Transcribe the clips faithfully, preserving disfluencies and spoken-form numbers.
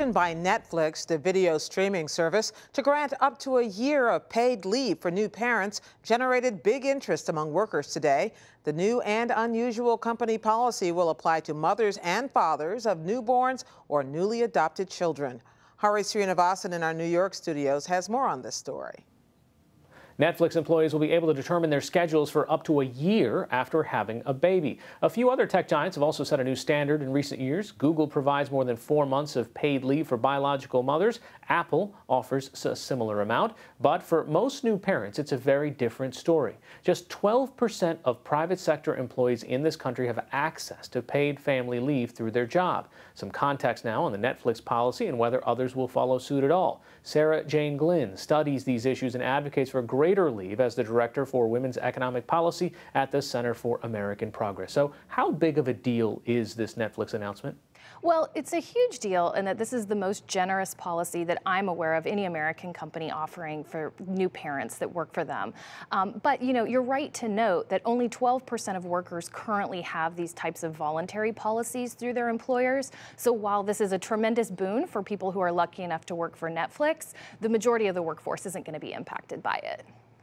decision by Netflix, the video streaming service, to grant up to a year of paid leave for new parents generated big interest among workers today. The new and unusual company policy will apply to mothers and fathers of newborns or newly adopted children. Hari Sreenivasan in our New York studios has more on this story. Netflix employees will be able to determine their schedules for up to a year after having a baby. A few other tech giants have also set a new standard in recent years. Google provides more than four months of paid leave for biological mothers. Apple offers a similar amount. But for most new parents, it's a very different story. Just twelve percent of private sector employees in this country have access to paid family leave through their job. Some context now on the Netflix policy and whether others will follow suit at all. Sarah Jane Glynn studies these issues and advocates for greater Greater leave as the Director for Women's Economic Policy at the Center for American Progress. So how big of a deal is this Netflix announcement? Well, it's a huge deal in that this is the most generous policy that I'm aware of any American company offering for new parents that work for them. Um, but, you know, you're right to note that only twelve percent of workers currently have these types of voluntary policies through their employers. So while this is a tremendous boon for people who are lucky enough to work for Netflix, the majority of the workforce isn't going to be impacted by it.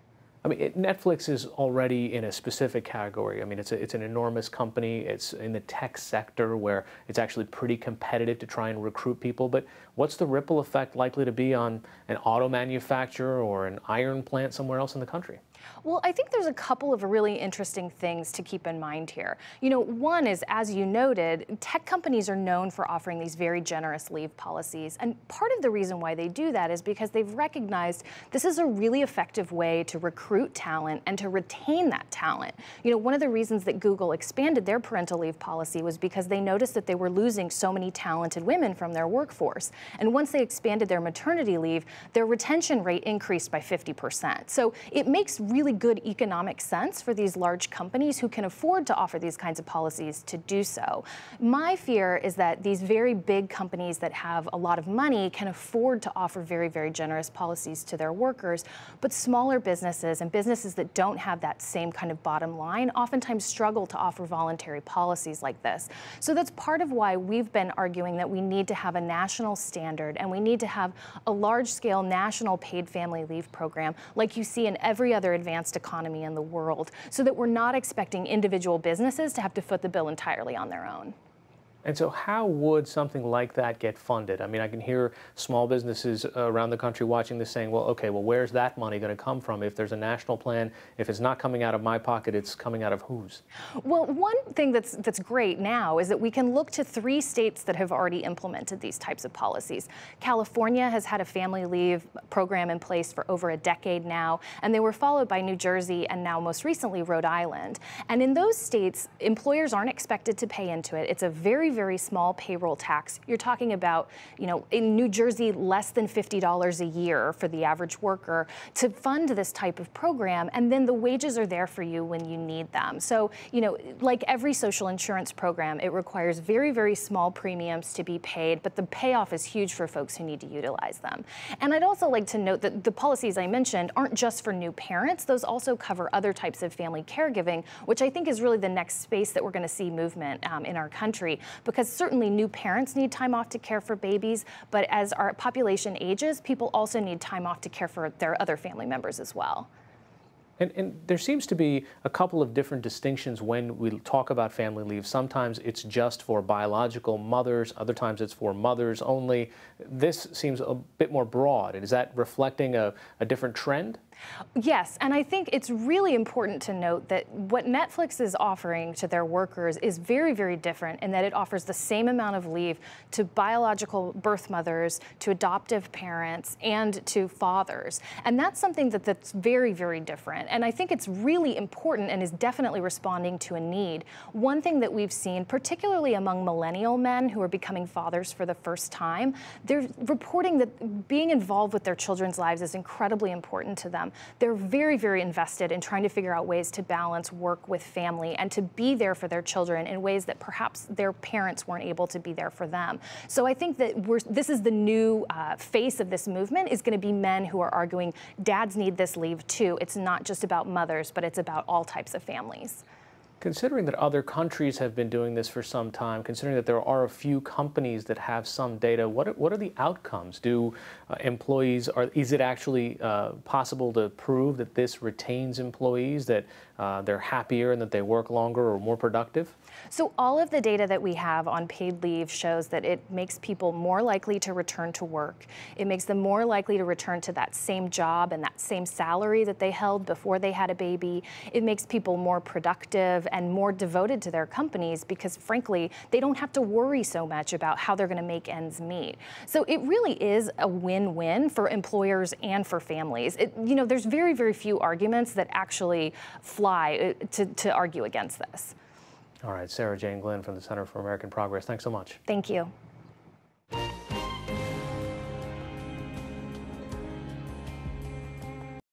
I mean, it, Netflix is already in a specific category. I mean, it's, a, it's an enormous company. It's in the tech sector where it's actually pretty competitive to try and recruit people. But what's the ripple effect likely to be on an auto manufacturer or an iron plant somewhere else in the country? Well, I think there's a couple of really interesting things to keep in mind here. You know, one is, as you noted, tech companies are known for offering these very generous leave policies. And part of the reason why they do that is because they've recognized this is a really effective way to recruit talent and to retain that talent. You know, one of the reasons that Google expanded their parental leave policy was because they noticed that they were losing so many talented women from their workforce. And once they expanded their maternity leave, their retention rate increased by fifty percent. So it makes really good economic sense for these large companies who can afford to offer these kinds of policies to do so. My fear is that these very big companies that have a lot of money can afford to offer very, very generous policies to their workers, but smaller businesses and businesses that don't have that same kind of bottom line oftentimes struggle to offer voluntary policies like this. So that's part of why we've been arguing that we need to have a national standard and we need to have a large-scale national paid family leave program like you see in every other advanced economy in the world, so that we're not expecting individual businesses to have to foot the bill entirely on their own. And so how would something like that get funded? I mean, I can hear small businesses around the country watching this saying, well, okay, well, where's that money going to come from? If there's a national plan, if it's not coming out of my pocket, it's coming out of whose? Well, one thing that's, that's great now is that we can look to three states that have already implemented these types of policies. California has had a family leave program in place for over a decade now, and they were followed by New Jersey and now most recently Rhode Island. And in those states, employers aren't expected to pay into it. It's a very very small payroll tax. You're talking about, you know, in New Jersey, less than fifty dollars a year for the average worker to fund this type of program, and then the wages are there for you when you need them. So, you know, like every social insurance program, it requires very, very small premiums to be paid, but the payoff is huge for folks who need to utilize them. And I'd also like to note that the policies I mentioned aren't just for new parents. Those also cover other types of family caregiving, which I think is really the next space that we're going to see movement um, in our country. Because certainly new parents need time off to care for babies, but as our population ages, people also need time off to care for their other family members as well. And, and there seems to be a couple of different distinctions when we talk about family leave. Sometimes it's just for biological mothers, other times it's for mothers only. This seems a bit more broad. Is that reflecting a, a different trend? Yes, and I think it's really important to note that what Netflix is offering to their workers is very, very different in that it offers the same amount of leave to biological birth mothers, to adoptive parents, and to fathers. And that's something that, that's very, very different. And I think it's really important and is definitely responding to a need. One thing that we've seen, particularly among millennial men who are becoming fathers for the first time, they're reporting that being involved with their children's lives is incredibly important to them. They're very, very invested in trying to figure out ways to balance work with family and to be there for their children in ways that perhaps their parents weren't able to be there for them. So I think that we're, this is the new uh, face of this movement is going to be men who are arguing dads need this leave too. It's not just about mothers, but it's about all types of families. Considering that other countries have been doing this for some time, considering that there are a few companies that have some data, what are, what are the outcomes? Do uh, employees, are, is it actually uh, possible to prove that this retains employees, that uh, they're happier and that they work longer or more productive? So all of the data that we have on paid leave shows that it makes people more likely to return to work. It makes them more likely to return to that same job and that same salary that they held before they had a baby. It makes people more productive and more devoted to their companies because, frankly, they don't have to worry so much about how they're going to make ends meet. So it really is a win-win for employers and for families. It, you know, there's very, very few arguments that actually fly to, to argue against this. All right, Sarah Jane Glynn from the Center for American Progress. Thanks so much. Thank you.